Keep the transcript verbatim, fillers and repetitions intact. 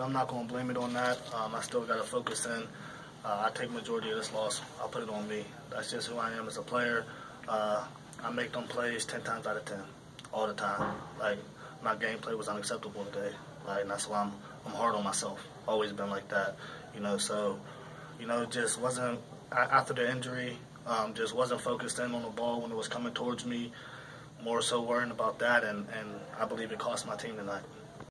but I'm not going to blame it on that. Um, I still got to focus in. Uh, I take majority of this loss. I'll put it on me. That's just who I am as a player. Uh, I make them plays ten times out of ten, all the time. Like, my gameplay was unacceptable today. Like, and that's why I'm, I'm hard on myself. Always been like that, you know. So, you know, just wasn't, after the injury, um, just wasn't focused in on the ball when it was coming towards me. More so worrying about that, and, and I believe it cost my team tonight.